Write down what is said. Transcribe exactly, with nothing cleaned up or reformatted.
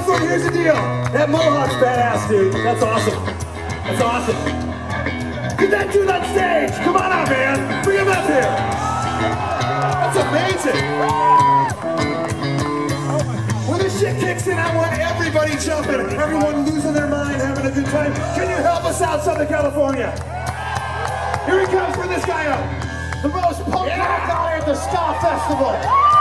California, here's the deal. That Mohawk's badass, dude. That's awesome. That's awesome. Get that dude on stage. Come on out, man. Bring him up here. That's amazing. When this shit kicks in, I want everybody jumping, everyone losing their mind, having a good time. Can you help us out, Southern California? Here he comes for this guy up. The most punk rock guy at the Ska Festival.